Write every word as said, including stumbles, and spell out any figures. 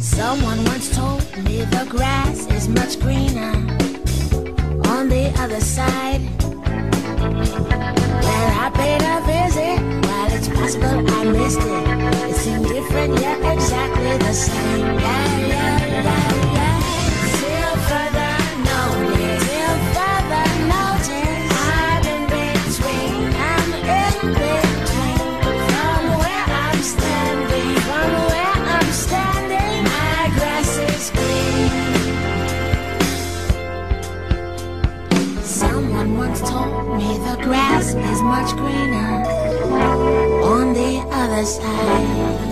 Someone once told me the grass is much greener on the other side. When I paid a visit, while it's possible I missed it, it seemed different yet exactly the same. Yeah, yeah, yeah, yeah. Till further notice, till further notice, I'm in between, I'm in between. From where I'm standing, from where I'm standing, my grass is green. Someone once told me the grass is much greener on the other side.